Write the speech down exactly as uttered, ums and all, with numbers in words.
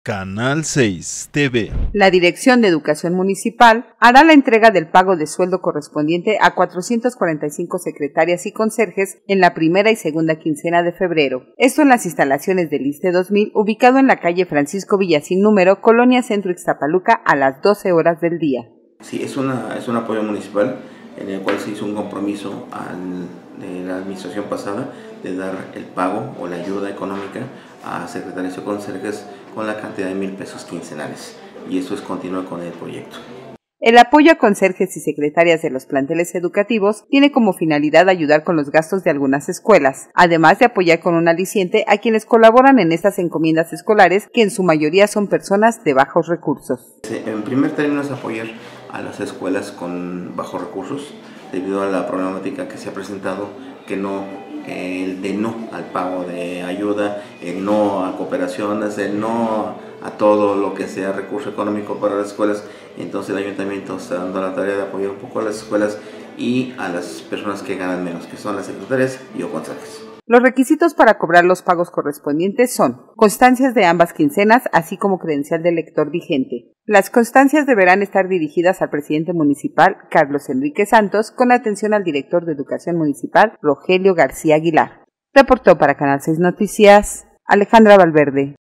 Canal seis T V. La Dirección de Educación Municipal hará la entrega del pago de sueldo correspondiente a cuatrocientas cuarenta y cinco secretarias y conserjes en la primera y segunda quincena de febrero. Esto en las instalaciones del ISSSTE dos mil, ubicado en la calle Francisco Villa sin número, Colonia Centro Ixtapaluca, a las doce horas del día. Sí, es, una, es un apoyo municipal en el cual se hizo un compromiso al, de la administración pasada de dar el pago o la ayuda económica a secretarios y conserjes con la cantidad de mil pesos quincenales, y eso es continuo con el proyecto. El apoyo a conserjes y secretarias de los planteles educativos tiene como finalidad ayudar con los gastos de algunas escuelas, además de apoyar con un aliciente a quienes colaboran en estas encomiendas escolares, que en su mayoría son personas de bajos recursos. En primer término es apoyar a las escuelas con bajos recursos debido a la problemática que se ha presentado, que no el de no al pago de ayuda, el no a cooperaciones, el no a todo lo que sea recurso económico para las escuelas. Entonces el ayuntamiento está dando la tarea de apoyar un poco a las escuelas y a las personas que ganan menos, que son las secretarias y o conserjes. Los requisitos para cobrar los pagos correspondientes son constancias de ambas quincenas, así como credencial de lector vigente. Las constancias deberán estar dirigidas al presidente municipal, Carlos Enrique Santos, con atención al director de Educación Municipal, Rogelio García Aguilar. Reportó para Canal seis Noticias, Alejandra Valverde.